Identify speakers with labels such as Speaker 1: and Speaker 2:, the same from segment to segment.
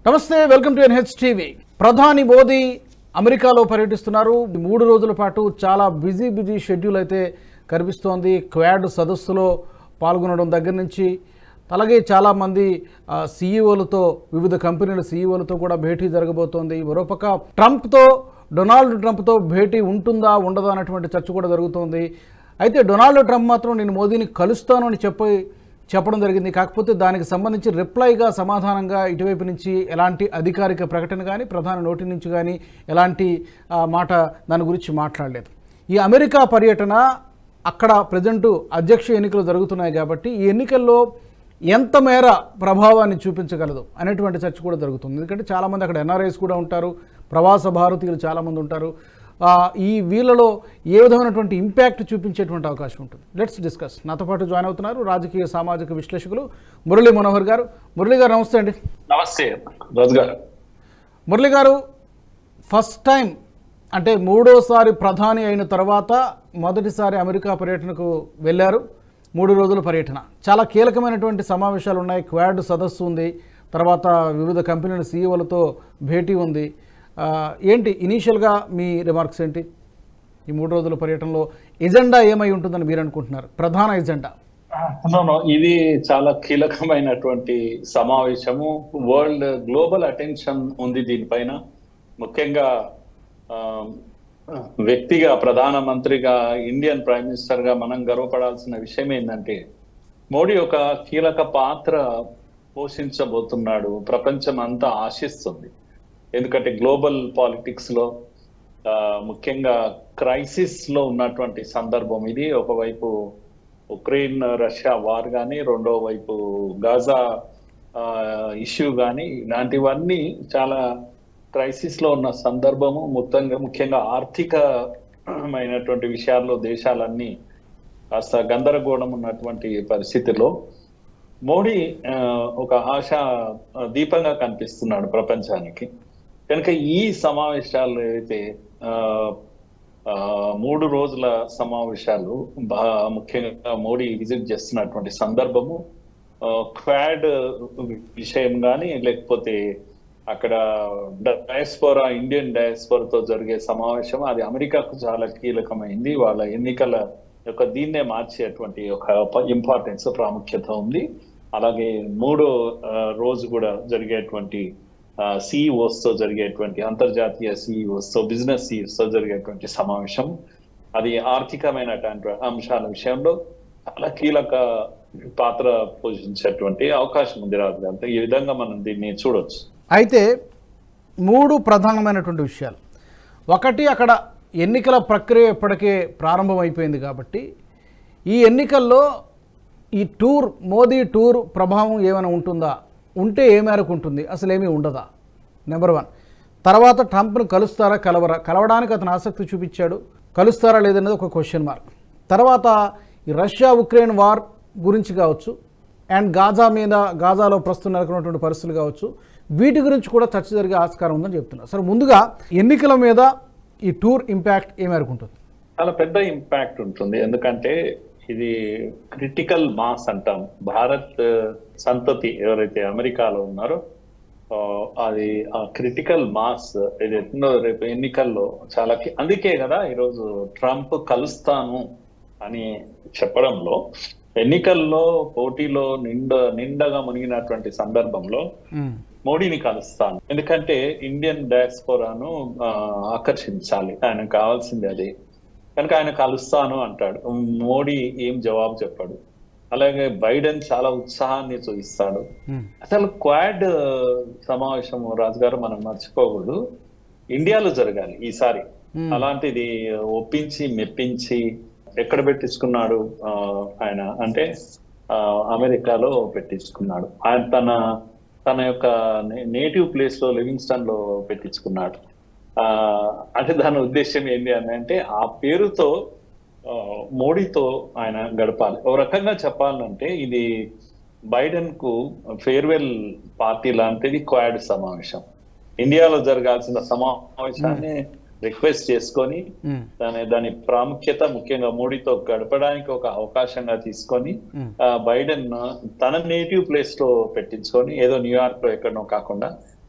Speaker 1: నమస్తే, welcome to NH TV. ప్రధాని మోదీ అమెరికాలో పర్యటిస్తున్నారు. 3 రోజుల పాటు చాలా బిజీ షెడ్యూల్ అయితే కనిపిస్తోంది. క్వాడ్ సదస్సులో పాల్గొనడం దగ్గర నుంచి అలాగే చాలామంది సీఈఓలతో, వివిధ కంపెనీల సీఈఓలతో కూడా భేటీ జరగబోతోంది. మరోపక్క డొనాల్డ్ ట్రంప్తో భేటీ ఉంటుందా ఉండదా అన్నటువంటి చర్చ కూడా జరుగుతోంది. అయితే డొనాల్డ్ ట్రంప్ మాత్రం నేను మోదీని కలుస్తాను అని చెప్పడం జరిగింది. కాకపోతే దానికి సంబంధించి రిప్లైగా, సమాధానంగా ఇటువైపు నుంచి ఎలాంటి అధికారిక ప్రకటన కానీ, ప్రధాని నోటి నుంచి కానీ ఎలాంటి మాట దాని గురించి మాట్లాడలేదు. ఈ అమెరికా పర్యటన, అక్కడ ప్రజెంటు అధ్యక్ష ఎన్నికలు జరుగుతున్నాయి కాబట్టి ఈ ఎన్నికల్లో ఎంత మేర ప్రభావాన్ని చూపించగలదు అనేటువంటి చర్చ కూడా జరుగుతుంది. ఎందుకంటే చాలామంది అక్కడ ఎన్ఆర్ఐస్ కూడా ఉంటారు, ప్రవాస భారతీయులు చాలామంది ఉంటారు. ఈ వీళ్ళలో ఏ విధమైనటువంటి ఇంపాక్ట్ చూపించేటువంటి అవకాశం ఉంటుంది. Let's discuss. నాతో పాటు జాయిన్ అవుతున్నారు రాజకీయ సామాజిక విశ్లేషకులు మురళీ మనోహర్ గారు. మురళీ గారు నమస్తే అండి.
Speaker 2: నమస్తే రాజు గారు.
Speaker 1: మురళీ గారు, ఫస్ట్ టైం అంటే 3వ ప్రధాని అయిన తర్వాత మొదటిసారి అమెరికా పర్యటనకు వెళ్ళారు. 3 రోజుల పర్యటన, చాలా కీలకమైనటువంటి సమావేశాలు ఉన్నాయి. క్వాడ్ సదస్సు ఉంది, తర్వాత వివిధ కంపెనీల సీఈఓలతో భేటీ ఉంది. ఏంటి ఇనీషియల్గా మీ రిమార్క్స్ ఏంటి? ఈ 3 రోజుల పర్యటనలో ఎజెండా ఏమై ఉంటుందని మీరు అనుకుంటున్నారు? ప్రధాన ఎజెండా
Speaker 2: ఇది చాలా కీలకమైనటువంటి సమావేశము. వరల్డ్ గ్లోబల్ అటెన్షన్ ఉంది దీనిపైన. ముఖ్యంగా వ్యక్తిగా, ప్రధానమంత్రిగా, ఇండియన్ ప్రైమ్ మినిస్టర్ గా మనం గర్వపడాల్సిన విషయం ఏంటంటే మోడీ ఒక కీలక పాత్ర పోషించబోతున్నాడు. ప్రపంచం అంతా ఆశిస్తుంది. ఎందుకంటే గ్లోబల్ పాలిటిక్స్ లో ముఖ్యంగా క్రైసిస్ లో ఉన్నటువంటి సందర్భం ఇది. ఒకవైపు ఉక్రెయిన్ రష్యా వార్ కానీ, రెండో వైపు గాజా ఇష్యూ కానీ, ఇలాంటివన్నీ చాలా క్రైసిస్ లో ఉన్న సందర్భము. ముఖ్యంగా ఆర్థికమైనటువంటి విషయాల్లో దేశాలన్నీ కాస్త గందరగోళం ఉన్నటువంటి పరిస్థితిలో మోడీ ఒక ఆశా దీపంగా కనిపిస్తున్నాడు ప్రపంచానికి. కనుక ఈ సమావేశాలు అయితే 3 రోజుల సమావేశాలు, ముఖ్యంగా మోడీ విజిట్ చేస్తున్నటువంటి సందర్భము, క్వాడ్ విషయం కానీ, లేకపోతే అక్కడ డయాస్పోరా, ఇండియన్ డయాస్పోరాతో జరిగే సమావేశం, అది అమెరికాకు చాలా కీలకమైంది. వాళ్ళ ఎన్నికల యొక్క దీన్నే మార్చేటువంటి ఒక ఇంపార్టెన్స్, ప్రాముఖ్యత ఉంది. అలాగే 3వ రోజు కూడా జరిగేటువంటి సిఇఓస్ తో జరిగేటువంటి, అంతర్జాతీయ సిఇఓస్ తో, బిజినెస్ సిఇఓస్ తో జరిగేటువంటి సమావేశం, అది ఆర్థికమైనటువంటి అంశాల విషయంలో చాలా కీలక పాత్ర పోషించేటువంటి అవకాశం ఉంది రాజు. ఈ విధంగా మనం దీన్ని చూడొచ్చు.
Speaker 1: అయితే 3 ప్రధానమైనటువంటి విషయాలు. ఒకటి, అక్కడ ఎన్నికల ప్రక్రియ ఇప్పటికే ప్రారంభమైపోయింది కాబట్టి ఈ ఎన్నికల్లో ఈ మోదీ టూర్ ప్రభావం ఏమైనా ఉంటుందా? ఉంటే ఏ మేరకు ఉంటుంది? అసలు ఏమీ ఉండదా? నెంబర్ 1. తర్వాత ట్రంప్ను కలుస్తారా, కలవడానికి అతను ఆసక్తి చూపించాడు, కలుస్తారా లేదనేది ఒక క్వశ్చన్ మార్క్. తర్వాత ఈ రష్యా ఉక్రెయిన్ వార్ గురించి కావచ్చు, అండ్ గాజాలో ప్రస్తుతం నెలకొన్నటువంటి పరిస్థితులు కావచ్చు, వీటి గురించి కూడా చర్చ జరిగే ఆస్కారం ఉందని చెప్తున్నారు. సరే, ముందుగా ఎన్నికల మీద ఈ టూర్ ఇంపాక్ట్ ఏ మేరకు ఉంటుంది?
Speaker 2: చాలా పెద్ద ఇంపాక్ట్ ఉంటుంది. ఎందుకంటే ఇది క్రిటికల్ మాస్ అంటాం. భారత్ సంతతి ఎవరైతే అమెరికాలో ఉన్నారో అది ఆ క్రిటికల్ మాస్ ఇది రేపు ఎన్నికల్లో చాలా, అందుకే కదా ఈరోజు ట్రంప్ కలుస్తాను అని చెప్పడంలో, ఎన్నికల్లో పోటీలో నిండగా మునిగినటువంటి సందర్భంలో మోడీని కలుస్తాను, ఎందుకంటే ఇండియన్ డయాస్పోరాను ఆకర్షించాలి, ఆయనకు కావాల్సింది అది. కనుక ఆయన కలుస్తాను అంటాడు. మోడీ ఏం జవాబు చెప్పాడు. అలాగే బైడెన్ చాలా ఉత్సాహాన్ని చూపిస్తాడు. అసలు క్వాడ్ సమావేశం రాజు గారు మనం మర్చిపోకూడదు, ఇండియాలో జరగాలి ఈసారి. అలాంటిది ఒప్పించి మెప్పించి ఎక్కడ పెట్టించుకున్నాడు ఆయన అంటే అమెరికాలో పెట్టించుకున్నాడు. ఆయన తన యొక్క నేటివ్ ప్లేస్ లో, లివింగ్స్టన్ లో పెట్టించుకున్నాడు. అంటే దాని ఉద్దేశం ఏంటి అని అంటే ఆ పేరుతో మోడీతో ఆయన గడపాలి. ఒక రకంగా చెప్పాలంటే ఇది బైడెన్ కు ఫేర్వెల్ పార్టీ లాంటిది క్వాడ్ సమావేశం. ఇండియాలో జరగాల్సిన సమావేశాన్ని రిక్వెస్ట్ చేసుకొని దాని ప్రాముఖ్యత ముఖ్యంగా మోడీతో గడపడానికి ఒక అవకాశంగా తీసుకొని బైడెన్ తన నేటివ్ ప్లేస్ లో పెట్టించుకొని, ఏదో న్యూయార్క్ లో ఎక్కడనో కాకుండా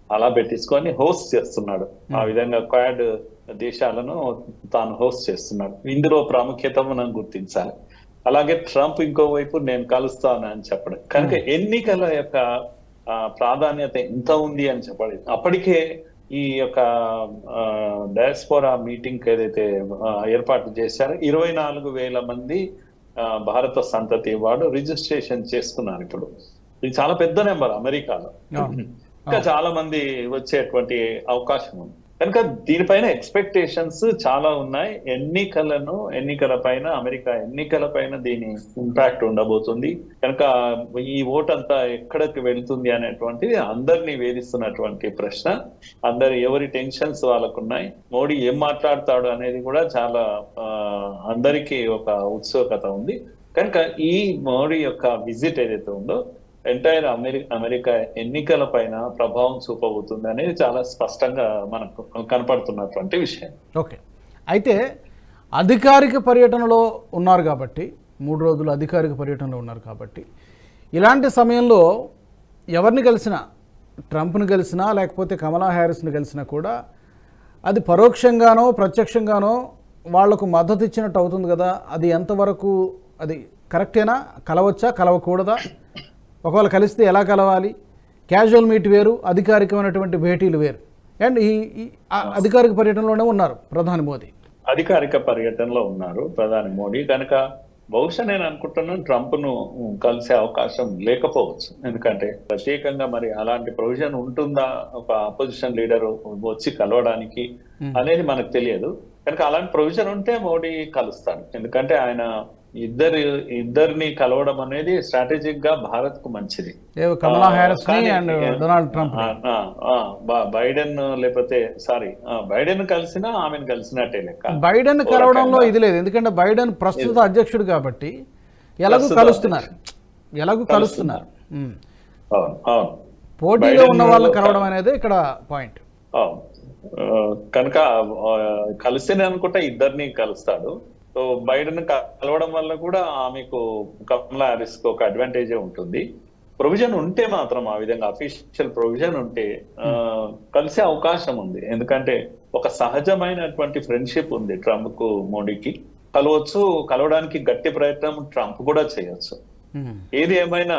Speaker 2: అలా పెట్టించుకొని హోస్ట్ చేస్తున్నాడు. ఆ విధంగా క్వాడ్ దేశాలను తాను హోస్ట్ చేస్తున్నాడు. ఇందులో ప్రాముఖ్యత మనం గుర్తించాలి. అలాగే ట్రంప్ ఇంకోవైపు నేను కలుస్తాను అని చెప్పడం కనుక ఎన్నికల యొక్క ప్రాధాన్యత ఎంత ఉంది అని చెప్పాలి. అప్పటికే ఈ యొక్క డయాస్పోరా మీటింగ్ ఏదైతే ఏర్పాటు చేశారో 24,000 మంది భారత సంతతి వాడు రిజిస్ట్రేషన్ చేసుకున్నారు. ఇప్పుడు ఇది చాలా పెద్ద నెంబర్ అమెరికాలో. ఇంకా చాలా మంది వచ్చేటువంటి అవకాశం ఉంది కనుక దీనిపైన ఎక్స్పెక్టేషన్స్ చాలా ఉన్నాయి. ఎన్నికల పైన అమెరికా ఎన్నికల పైన దీని ఇంపాక్ట్ ఉండబోతుంది కనుక ఈ ఓట్ అంతా ఎక్కడికి వెళ్తుంది అనేటువంటిది అందరినీ వేధిస్తున్నటువంటి ప్రశ్న. ఎవరి టెన్షన్స్ వాళ్ళకున్నాయి. మోడీ ఏం మాట్లాడతాడు అనేది కూడా చాలా అందరికీ ఒక ఉత్సుకత ఉంది కనుక ఈ మోడీ యొక్క విజిట్ ఏదైతే ఉందో ఎంటైర్ అమెరికా ఎన్నికల పైన ప్రభావం చూపబోతుంది అనేది చాలా స్పష్టంగా మనకు కనపడుతున్నటువంటి విషయం.
Speaker 1: ఓకే, అయితే అధికారిక పర్యటనలో ఉన్నారు కాబట్టి 3 రోజులు అధికారిక పర్యటనలో ఉన్నారు కాబట్టి ఇలాంటి సమయంలో ఎవరిని కలిసినా, ట్రంప్ని కలిసినా లేకపోతే కమలా హ్యారిస్ని కలిసినా కూడా అది పరోక్షంగానో ప్రత్యక్షంగానో వాళ్లకు మద్దతు ఇచ్చినట్టు అవుతుంది కదా. అది ఎంతవరకు అది కరెక్టేనా? కలవచ్చా, కలవకూడదా? ఒకవేళ కలిస్తే ఎలా కలవాలి? క్యాజువల్ మీట్ వేరు, అధికారికమైనటువంటి భేటీలు వేరు. అండ్ ఈ అధికారిక పర్యటనలోనే ఉన్నారు ప్రధాని మోదీ.
Speaker 2: అధికారిక పర్యటనలో ఉన్నారు ప్రధాని మోడీ కనుక బహుశా నేను అనుకుంటున్నాను ట్రంప్ ను కలిసే అవకాశం లేకపోవచ్చు. ఎందుకంటే ప్రత్యేకంగా మరి అలాంటి ప్రొవిజన్ ఉంటుందా ఒక అపోజిషన్ లీడర్ వచ్చి కలవడానికి అనేది మనకు తెలియదు కనుక అలాంటి ప్రొవిజన్ ఉంటే మోడీ కలుస్తాడు. ఎందుకంటే ఆయన ఇద్దరిని కలవడం అనేది స్ట్రాటజిక్ గా భారత్ కు మంచిది.
Speaker 1: Kamala Harris and Donald Trump,
Speaker 2: Biden లేకపోతే బైడెన్ కలిసినా ఆమెను కలిసినట్టే లెక్క.
Speaker 1: బైడెన్ కలవడంలో ఇది లేదు, ఎందుకంటే బైడెన్ ప్రస్తుత అధ్యక్షుడు కాబట్టి ఎలాగూ కలుస్తున్నారు. పోటీలో ఉన్న వాళ్ళని కలవడం అనేది ఇక్కడ పాయింట్.
Speaker 2: కనుక కలిసిన అనుకుంటా ఇద్దరిని కలుస్తాడు. సో బైడెన్ కలవడం వల్ల కూడా ఆమెకు కమలా హ్యారిస్ కు ఒక అడ్వాంటేజే ఉంటుంది. ప్రొవిజన్ ఉంటే మాత్రం ఆ విధంగా అఫీషియల్ ప్రొవిజన్ ఉంటే కలిసే అవకాశం ఉంది. ఎందుకంటే ఒక సహజమైనటువంటి ఫ్రెండ్షిప్ ఉంది ట్రంప్ కు మోడీకి. కలవడానికి గట్టి ప్రయత్నం ట్రంప్ కూడా చేయొచ్చు. ఏది ఏమైనా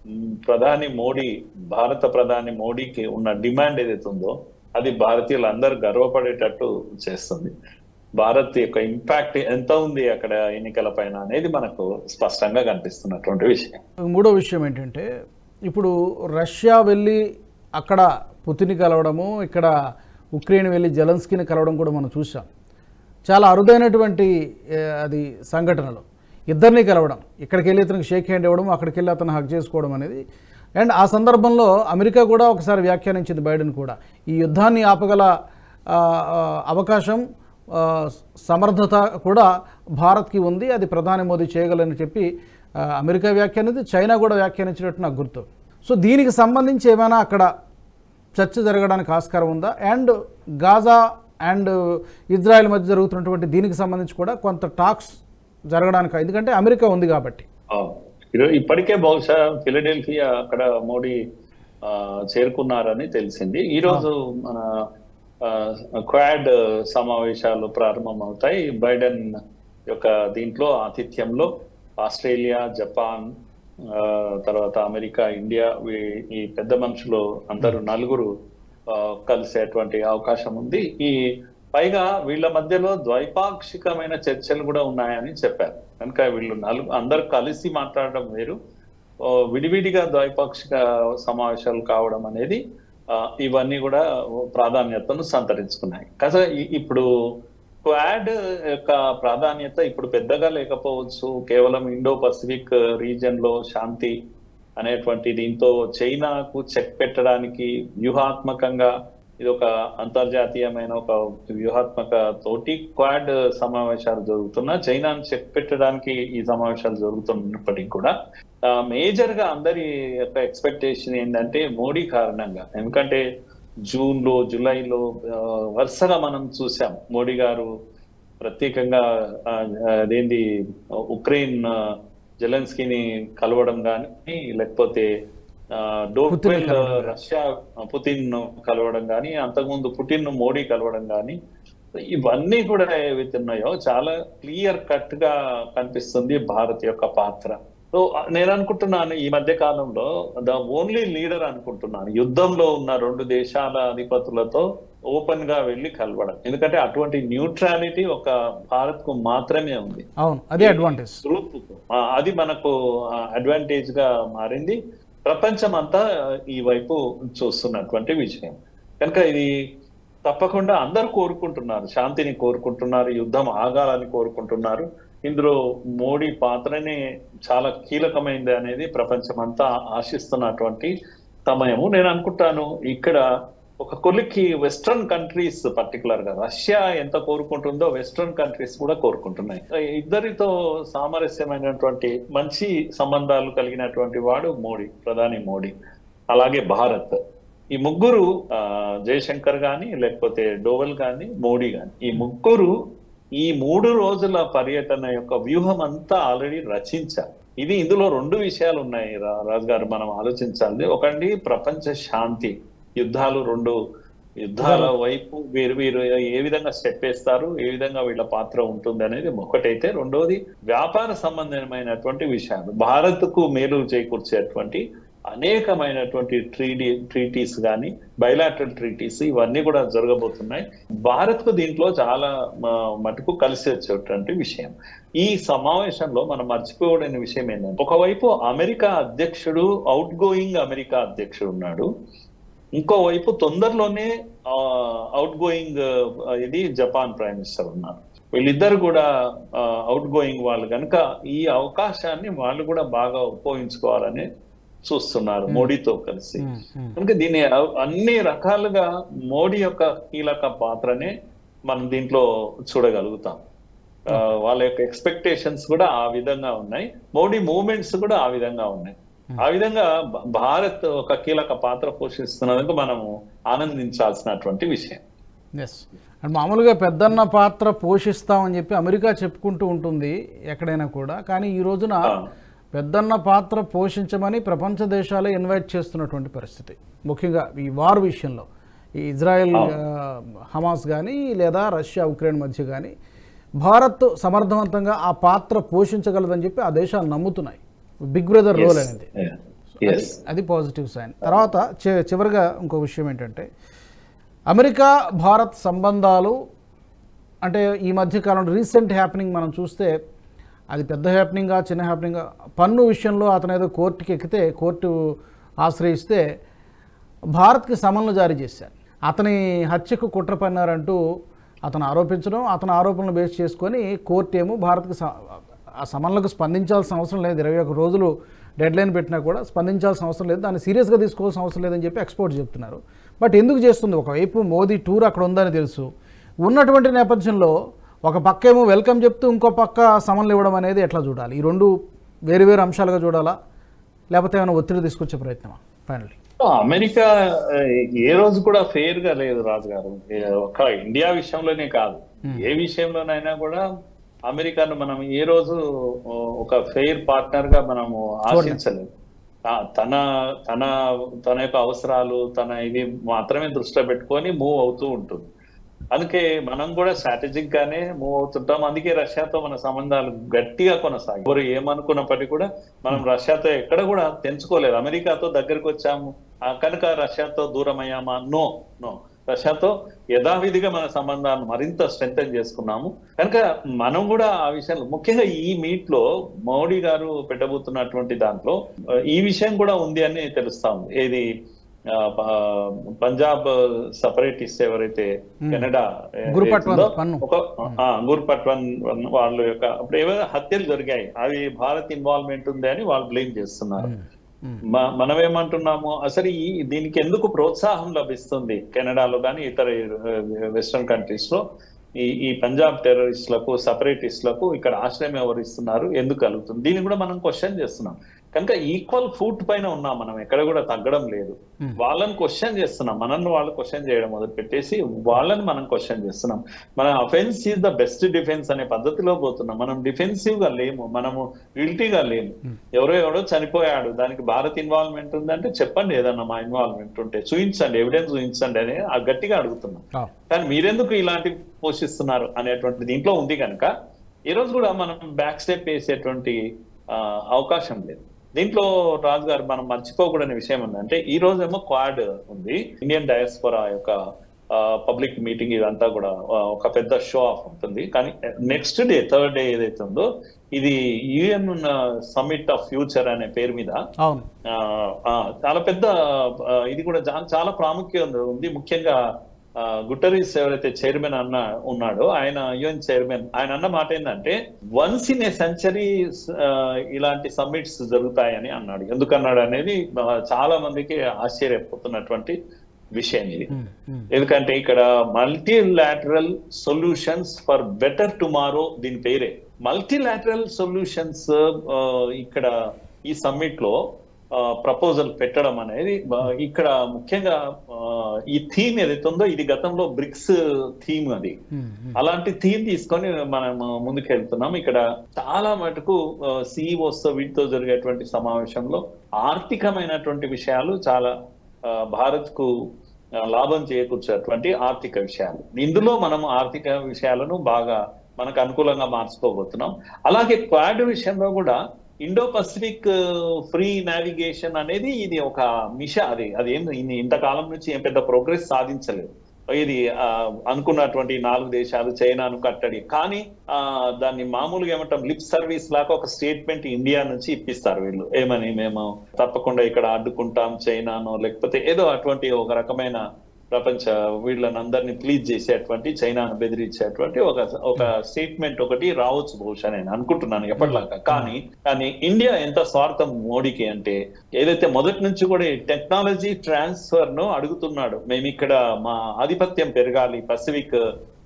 Speaker 2: భారత ప్రధాని మోడీకి ఉన్న డిమాండ్ ఏదైతే ఉందో అది భారతీయులందరూ గర్వపడేటట్టు చేస్తుంది. భారత్ యొక్క ఇంపాక్ట్ ఎంత ఉంది అక్కడ ఎన్నికల పైన అనేది మనకు స్పష్టంగా కనిపిస్తున్నటువంటి విషయం.
Speaker 1: మూడో విషయం ఏంటంటే ఇప్పుడు రష్యా వెళ్ళి అక్కడ పుతిన్ కలవడము, ఇక్కడ ఉక్రెయిన్ వెళ్ళి జెలెన్స్కీని కలవడం కూడా మనం చూసాం. చాలా అరుదైనటువంటి అది సంఘటనలు. ఇద్దరిని కలవడం, ఇక్కడికి వెళ్ళి అతనికి షేక్ హ్యాండ్ ఇవ్వడం, అక్కడికి వెళ్ళి అతను హక్ చేసుకోవడం అనేది. అండ్ ఆ సందర్భంలో అమెరికా కూడా ఒకసారి వ్యాఖ్యానించింది, బైడెన్ కూడా, ఈ యుద్ధాన్ని ఆపగల అవకాశం సమర్థత కూడా భారత్కి ఉంది, అది ప్రధాని మోదీ చేయగలని చెప్పి అమెరికా వ్యాఖ్యానించి, చైనా కూడా వ్యాఖ్యానించినట్టు నాకు గుర్తు. సో దీనికి సంబంధించి ఏమైనా అక్కడ చర్చ జరగడానికి ఆస్కారం ఉందా? అండ్ గాజా అండ్ ఇజ్రాయెల్ మధ్య జరుగుతున్నటువంటి దీనికి సంబంధించి కూడా కొంత టాక్స్ జరగడానికి, ఎందుకంటే అమెరికా ఉంది కాబట్టి.
Speaker 2: ఇప్పటికే బహుశా ఫిలడెల్ఫియా అక్కడ మోడీ చేరుకున్నారని తెలిసింది. ఈరోజు మన క్వాడ్ సమావేశాలు ప్రారంభమవుతాయి. బైడెన్ యొక్క దీంట్లో ఆతిథ్యంలో ఆస్ట్రేలియా, జపాన్, తర్వాత అమెరికా, ఇండియా, ఈ పెద్ద మనుషులు అందరూ 4 కలిసేటువంటి అవకాశం ఉంది. పైగా వీళ్ళ మధ్యలో ద్వైపాక్షికమైన చర్చలు కూడా ఉన్నాయని చెప్పారు. కనుక వీళ్ళు అందరూ కలిసి మాట్లాడడం వేరు, విడివిడిగా ద్వైపాక్షిక సమావేశాలు కావడం అనేది ఇవన్నీ కూడా ప్రాధాన్యతను సంతరించుకున్నాయి. కదా ఇప్పుడు క్వాడ్ యొక్క ప్రాధాన్యత ఇప్పుడు పెద్దగా లేకపోవచ్చు. కేవలం ఇండో పసిఫిక్ రీజియన్ లో శాంతి అనేటువంటి దీంతో చైనాకు చెక్ పెట్టడానికి వ్యూహాత్మకంగా ఇది ఒక అంతర్జాతీయమైన ఒక వ్యూహాత్మక తోటి క్వాడ్ సమావేశాలు జరుగుతున్నా చైనాను చెక్ పెట్టడానికి ఈ సమావేశాలు జరుగుతున్నప్పటికీ కూడా మేజర్ గా అందరి యొక్క ఎక్స్పెక్టేషన్ ఏంటంటే మోడీ కారణంగా. ఎందుకంటే జూన్ లో, జూలైలో వరుసగా మనం చూసాం మోడీ గారు ప్రత్యేకంగా ఉక్రెయిన్ జెలెన్స్కీని కలవడం కానీ, లేకపోతే డోవెల్ రష్యా పుతిన్ కలవడం కానీ, అంతకుముందు పుతిన్ మోడీ కలవడం కానీ, ఇవన్నీ కూడా ఏవైతే ఉన్నాయో చాలా క్లియర్ కట్ గా కనిపిస్తుంది భారత్ యొక్క పాత్ర. సో నేను అనుకుంటున్నాను ఈ మధ్య కాలంలో ద ఓన్లీ లీడర్ అనుకుంటున్నాను యుద్ధంలో ఉన్న రెండు దేశాల అధిపతులతో ఓపెన్ గా వెళ్ళి కలవడం. ఎందుకంటే అటువంటి న్యూట్రాలిటీ ఒక భారత్ కు మాత్రమే ఉంది.
Speaker 1: అవును, అదే అడ్వాంటేజ్.
Speaker 2: అది మనకు అడ్వాంటేజ్ గా మారింది. ప్రపంచం అంతా ఈ వైపు చూస్తున్నటువంటి విషయం కనుక ఇది తప్పకుండా అందరూ కోరుకుంటున్నారు, శాంతిని కోరుకుంటున్నారు, యుద్ధం ఆగాలని కోరుకుంటున్నారు. ఇందులో మోడీ పాత్రనే చాలా కీలకమైంది అనేది ప్రపంచం అంతా ఆశిస్తున్నటువంటి సమయము. నేను అనుకుంటాను ఇక్కడ ఒక కొలిక్కి వెస్ట్రన్ కంట్రీస్, పర్టికులర్ గా రష్యా ఎంత కోరుకుంటుందో వెస్ట్రన్ కంట్రీస్ కూడా కోరుకుంటున్నాయి. ఇద్దరితో సామరస్యమైనటువంటి మంచి సంబంధాలు కలిగినటువంటి వాడు మోడీ, ప్రధాని మోడీ, అలాగే భారత్. ఈ ముగ్గురు జయశంకర్ గాని, లేకపోతే డోవల్ గాని, మోడీ గాని, ఈ ముగ్గురు ఈ 3 రోజుల పర్యటన యొక్క వ్యూహం అంతా ఆల్రెడీ రచించారు. ఇందులో 2 విషయాలు ఉన్నాయి రాజు గారు, మనం ఆలోచించాలి. ఒకటి ప్రపంచ శాంతి, యుద్ధాలు, 2 యుద్ధాల వైపు వీరు ఏ విధంగా స్టెప్ వేస్తారు, ఏ విధంగా వీళ్ళ పాత్ర ఉంటుంది అనేది ఒకటైతే, రెండోది వ్యాపార సంబంధమైనటువంటి విషయాలు, భారత్ కు మేలు చేకూర్చేటువంటి అనేకమైనటువంటి ట్రీటీస్ కానీ, బైలాటరల్ ట్రీటీస్, ఇవన్నీ కూడా జరగబోతున్నాయి. భారత్ కు దీంట్లో చాలా మటుకు కలిసి వచ్చేటువంటి విషయం. ఈ సమావేశంలో మనం మర్చిపోవడని విషయం ఏంటంటే, ఒకవైపు అమెరికా అధ్యక్షుడు, అవుట్ గోయింగ్ అమెరికా అధ్యక్షుడు ఉన్నాడు, ఇంకోవైపు తొందరలోనే outgoing Japan prime minister ఉన్నారు. వీళ్ళిద్దరు కూడా అవుట్ గోయింగ్ వాళ్ళు కనుక ఈ అవకాశాన్ని వాళ్ళు కూడా బాగా ఉపయోగించుకోవాలని చూస్తున్నారు మోడీతో కలిసి. కనుక దీన్ని అన్ని రకాలుగా మోడీ యొక్క కీలక పాత్రనే మనం దీంట్లో చూడగలుగుతాం. వాళ్ళ యొక్క ఎక్స్పెక్టేషన్స్ కూడా ఆ విధంగా ఉన్నాయి, మోడీ మూవ్మెంట్స్ కూడా ఆ విధంగా ఉన్నాయి. ఆ విధంగా భారత్ ఒక కీలక పాత్ర పోషిస్తున్నందుకు మనము ఆనందించాల్సినటువంటి విషయం.
Speaker 1: ఎస్, అండ్ మామూలుగా పెద్దన్న పాత్ర పోషిస్తామని చెప్పి అమెరికా చెప్పుకుంటూ ఉంటుంది ఎక్కడైనా కూడా, కానీ ఈ రోజున పెద్దన్న పాత్ర పోషించమని ప్రపంచ దేశాలే ఇన్వైట్ చేస్తున్నటువంటి పరిస్థితి. ముఖ్యంగా ఈ వార్ విషయంలో, ఈ ఇజ్రాయెల్ హమాస్ కానీ లేదా రష్యా ఉక్రెయిన్ మధ్య కానీ భారత్ సమర్థవంతంగా ఆ పాత్ర పోషించగలదని చెప్పి ఆ దేశాలు నమ్ముతున్నాయి. బిగ్ బ్రదర్ రోల్ అనేది అది పాజిటివ్ సైన్. తర్వాత చివరిగా ఇంకో విషయం ఏంటంటే, అమెరికా భారత్ సంబంధాలు అంటే ఈ మధ్యకాలంలో రీసెంట్ హ్యాపెనింగ్ మనం చూస్తే అది పెద్ద హ్యాపెనింగా చిన్న హ్యాపెనింగా, పన్ను విషయంలో అతను ఏదో కోర్టుకి ఎక్కితే, కోర్టు ఆశ్రయిస్తే భారత్కి సమన్లు జారీ చేశారు. అతని హత్యకు కుట్ర పన్నారంటూ అతను ఆరోపించడం, అతని ఆరోపణలు బేస్ చేసుకొని కోర్టు ఏమో భారత్కి ఆ సమన్లకు స్పందించాల్సిన అవసరం లేదు, 21 రోజులు డెడ్ లైన్ పెట్టినా కూడా స్పందించాల్సిన అవసరం లేదు, దాన్ని సీరియస్గా తీసుకోవాల్సిన అవసరం లేదని చెప్పి ఎక్స్పోర్ట్ చెప్తున్నారు. బట్ ఎందుకు చేస్తుంది? ఒకవైపు మోదీ టూర్ అక్కడ ఉందని తెలుసు, ఉన్నటువంటి నేపథ్యంలో ఒక పక్క ఏమో వెల్కమ్ చెప్తూ ఇంకో పక్క సమన్లు ఇవ్వడం అనేది ఎట్లా చూడాలి? ఈ 2 వేరు వేరు అంశాలుగా చూడాలా, లేకపోతే ఏమైనా ఒత్తిడి తీసుకొచ్చే ప్రయత్నమా? ఫైనల్లీ
Speaker 2: అమెరికా ఏ రోజు కూడా ఫెయిర్ గా లేదు రాజు గారు. ఒక ఇండియా విషయంలోనే కాదు, ఏ విషయంలోనైనా కూడా అమెరికాను మనం ఏ రోజు ఒక ఫెయిర్ పార్ట్నర్ గా మనము ఆశించలేదు. తన తన తన యొక్క అవసరాలు, తన ఇది మాత్రమే దృష్టిలో పెట్టుకొని మూవ్ అవుతూ ఉంటుంది. అందుకే మనం కూడా స్ట్రాటజిక్ గానే మూవ్ అవుతుంటాం. అందుకే రష్యాతో మన సంబంధాలు గట్టిగా కొనసాగి, ఎవరు ఏమనుకున్నప్పటికీ కూడా మనం రష్యాతో ఎక్కడ కూడా తెంచుకోలేదు. అమెరికాతో దగ్గరికి వచ్చాము కనుక రష్యాతో దూరం అయ్యామా? నో, రష్యాతో యథావిధిగా మన సంబంధాలను మరింత స్ట్రెంథెన్ చేసుకున్నాము. కనుక మనం కూడా ఆ విషయంలో, ముఖ్యంగా ఈ మీట్ లో మోడీ గారు పెట్టబోతున్నటువంటి దాంట్లో ఈ విషయం కూడా ఉంది అని తెలుస్తా ఉంది. ఏది పంజాబ్ సపరేటిస్ట్ ఎవరైతే కెనడా గుర్పట్వన్ వాళ్ళ యొక్క అప్పుడు ఏవైనా హత్యలు జరిగాయి, అవి భారత్ ఇన్వాల్వ్మెంట్ ఉంది అని వాళ్ళు బ్లేమ్ చేస్తున్నారు. మనమేమంటున్నాము, అసలు దీనికి ఎందుకు ప్రోత్సాహం లభిస్తుంది కెనడాలో కానీ ఇతర వెస్ట్రన్ కంట్రీస్ లో? ఈ పంజాబ్ టెర్రరిస్టులకు, సపరేటిస్టులకు ఇక్కడ ఆశ్రయం ఎవరు ఇస్తున్నారు, ఎందుకు కలుగుతుంది? దీన్ని కూడా మనం క్వశ్చన్ చేస్తున్నాం. కనుక ఈక్వల్ ఫూట్ పైన ఉన్నాం, మనం ఎక్కడ కూడా తగ్గడం లేదు. వాళ్ళని క్వశ్చన్ చేస్తున్నాం, మనల్ని వాళ్ళు క్వశ్చన్ చేయడం మొదలు పెట్టేసి వాళ్ళని మనం క్వశ్చన్ చేస్తున్నాం. మన offence is the best defence అనే పద్ధతిలో పోతున్నాం. మనం డిఫెన్సివ్ గా లేము, మనము గిల్టీగా లేము. ఎవడో చనిపోయాడు, దానికి భారత్ ఇన్వాల్వ్మెంట్ ఉందంటే చెప్పండి, ఏదన్నా మా ఇన్వాల్వ్మెంట్ ఉంటే చూపించండి, ఎవిడెన్స్ చూపించండి అని గట్టిగా అడుగుతున్నాం. కానీ మీరెందుకు ఇలాంటివి పోషిస్తున్నారు అనేటువంటి దీంట్లో ఉంది కనుక ఈ రోజు కూడా మనం బ్యాక్ స్టెప్ వేసేటువంటి అవకాశం లేదు. దీంట్లో రాజు గారు మనం మర్చిపోకూడని విషయం ఏంటంటే ఈ రోజేమో క్వాడ్ ఉంది, ఇండియన్ డయాస్పోరా యొక్క పబ్లిక్ మీటింగ్, ఇదంతా కూడా ఒక పెద్ద షో ఆఫ్ ఉంటుంది. కానీ నెక్స్ట్ డే, థర్డ్ డే ఏదైతే ఉందో ఇది యుఎన్ సమ్మిట్ ఆఫ్ ఫ్యూచర్ అనే పేరు మీద చాలా పెద్ద, ఇది కూడా చాలా ప్రాముఖ్యత ఉంది. ముఖ్యంగా గుటెరస్ ఎవరైతే చైర్మన్ ఉన్నాడో, ఆయన యుఎన్ చైర్మన్, ఆయన అన్న మాట ఏంటంటే వన్స్ ఇన్ ఏ సెంచరీ ఇలాంటి సమ్మిట్స్ జరుగుతాయని అన్నాడు. ఎందుకన్నాడు అనేది చాలా మందికి ఆశ్చర్యపోతున్నటువంటి విషయం ఇది. ఎందుకంటే ఇక్కడ multilateral solutions for better tomorrow దీని పేరే. మల్టీలాటరల్ సొల్యూషన్స్ ఇక్కడ ఈ సమ్మిట్ లో ప్రపోజల్ పెట్టడం అనేది ఇక్కడ ముఖ్యంగా ఈ థీమ్ ఏదైతే ఉందో ఇది గతంలో బ్రిక్స్ థీమ్, అది అలాంటి థీమ్ తీసుకొని మనం ముందుకు వెళ్తున్నాం. ఇక్కడ చాలా మటుకు సిఇఓస్ తో వీటితో జరిగేటువంటి సమావేశంలో ఆర్థికమైనటువంటి విషయాలు, చాలా భారత్ కు లాభం చేకూర్చేటువంటి ఆర్థిక విషయాలు, ఇందులో మనం ఆర్థిక విషయాలను బాగా మనకు అనుకూలంగా మార్చుకోబోతున్నాం. అలాగే క్వాడ్ విషయంలో కూడా ఇండో పసిఫిక్ ఫ్రీ నావిగేషన్ అనేది ఇది ఒక అది ఏం ఇంతకాలం నుంచి ఏం పెద్ద ప్రోగ్రెస్ సాధించలేదు. ఇది అనుకున్నటువంటి 4 దేశాలు చైనాను కట్టడి, కానీ దాన్ని మామూలుగా ఏమంటాం లిప్ సర్వీస్ లాగా ఒక స్టేట్మెంట్ ఇండియా నుంచి ఇప్పిస్తారు వీళ్ళు, ఏమని మేము తప్పకుండా ఇక్కడ అడ్డుకుంటాం చైనాను, లేకపోతే ఏదో అటువంటి ఒక రకమైన ప్రపంచ వీళ్ళని అందరినీ ప్లీజ్ చేసేటువంటి, చైనాను బెదిరించేటువంటి ఒక స్టేట్మెంట్ ఒకటి రావచ్చు బహుశా, నేను అనుకుంటున్నాను ఎప్పటిలాగా. కానీ ఇండియా ఎంత స్వార్థం మోడీకి అంటే, ఏదైతే మొదటి నుంచి కూడా టెక్నాలజీ ట్రాన్స్ఫర్ ను అడుగుతున్నాడు, మేము ఇక్కడ మా ఆధిపత్యం పెరగాలి పసిఫిక్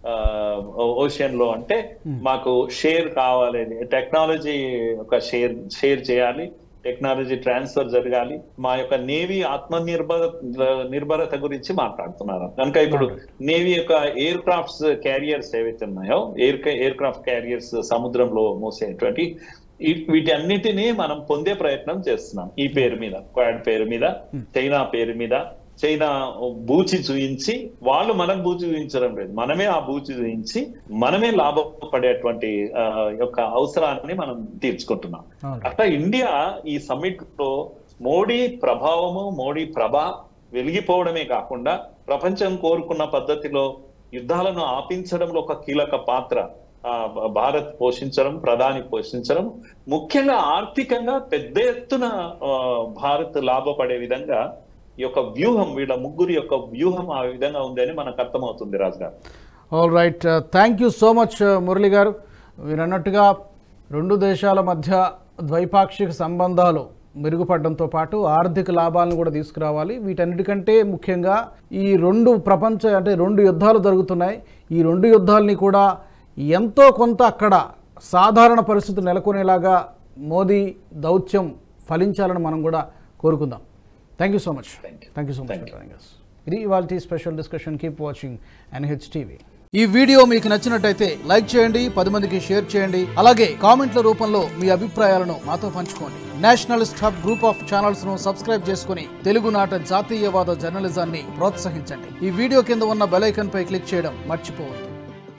Speaker 2: ఓషియన్ లో, అంటే మాకు షేర్ కావాలి, టెక్నాలజీ ఒక షేర్ చేయాలి, టెక్నాలజీ ట్రాన్స్ఫర్ జరగాలి, మా యొక్క నేవీ నిర్భరత గురించి మాట్లాడుతున్నారు. కనుక ఇప్పుడు నేవీ యొక్క ఎయిర్ క్రాఫ్ట్స్ క్యారియర్స్ ఏవైతే ఉన్నాయో, ఎయిర్ క్రాఫ్ట్ క్యారియర్స్ సముద్రంలో మోసేటువంటి వీటన్నిటినీ మనం పొందే ప్రయత్నం చేస్తున్నాం. ఈ పేరు మీద, క్వాడ్ పేరు మీద, చైనా పేరు మీద. చైనా బూచి చూయించి, వాళ్ళు మనకు బూచి చూయించడం లేదు, మనమే ఆ బూచి చూయించి మనమే లాభపడేటువంటి యొక్క అవసరాన్ని మనం తీర్చుకుంటున్నాం. అట్లా ఇండియా ఈ సమ్మిట్ లో మోడీ ప్రభావము, మోడీ ప్రభ వెలిగిపోవడమే కాకుండా ప్రపంచం కోరుకున్న పద్ధతిలో యుద్ధాలను ఆపించడంలో ఒక కీలక పాత్ర భారత్ పోషించడం, ప్రధాని పోషించడం, ముఖ్యంగా ఆర్థికంగా పెద్ద ఎత్తున భారత్ లాభపడే విధంగా ఈ యొక్క వ్యూహం, వీళ్ళ ముగ్గురి యొక్క వ్యూహం ఆ విధంగా ఉందని మనకు అర్థమవుతుంది. Raju garu,
Speaker 1: all right, thank you so much Murali garu. మీరు అన్నట్టుగా 2 దేశాల మధ్య ద్వైపాక్షిక సంబంధాలు మెరుగుపడడంతో పాటు ఆర్థిక లాభాలను కూడా తీసుకురావాలి. వీటన్నిటికంటే ముఖ్యంగా ఈ 2 యుద్ధాలు జరుగుతున్నాయి. ఈ 2 యుద్ధాలని కూడా ఎంతో కొంత అక్కడ సాధారణ పరిస్థితులు నెలకొనేలాగా మోదీ దౌత్యం ఫలించాలని మనం కూడా కోరుకుందాం. Thank you so much. Thank you so much for joining us. ఇది ఇవాల్టి special discussion. Keep watching NH TV. ఈ వీడియో మీకు నచ్చినట్టయితే లైక్ చేయండి, 10 మందికి షేర్ చేయండి. అలాగే కామెంట్ల రూపంలో మీ అభిప్రాయాలను మాతో పంచుకోండి. Nationalist hub group of channels ను సబ్స్క్రైబ్ చేసుకుని తెలుగునాట జాతీయవాద జర్నలిజాన్ని ప్రోత్సహించండి. ఈ వీడియో కింద ఉన్న బెల్ ఐకాన్ పై క్లిక్ చేయడం మర్చిపోవద్దు.